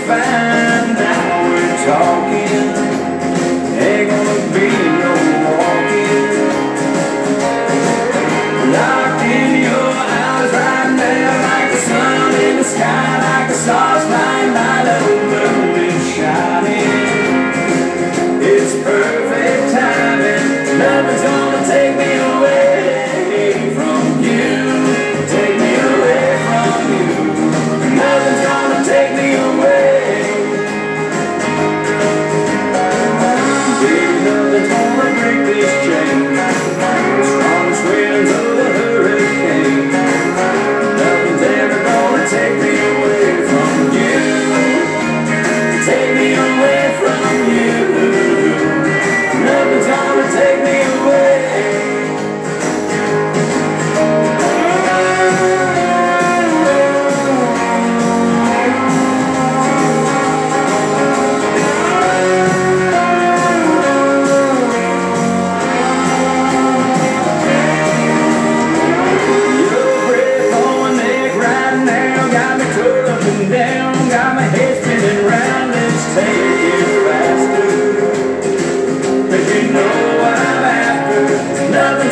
fine, now we're talking. Ain't gonna be no walking. Locked in your eyes right now, like the sun in the sky, like the stars flying by, the moon is shining. It's perfect timing. Nothing's gonna take me away from you. Take me away from you. Nothing's gonna take me away. Baby, nothing's gonna break this chain. Strongest winds of the hurricane. Nothing's ever gonna take me away from you. Take me away from you. Nothing's gonna take me away. Your breath on my neck right now got me curled up and down, got my head spinning round. Let's take it faster, 'cause you know what I'm after. Nothing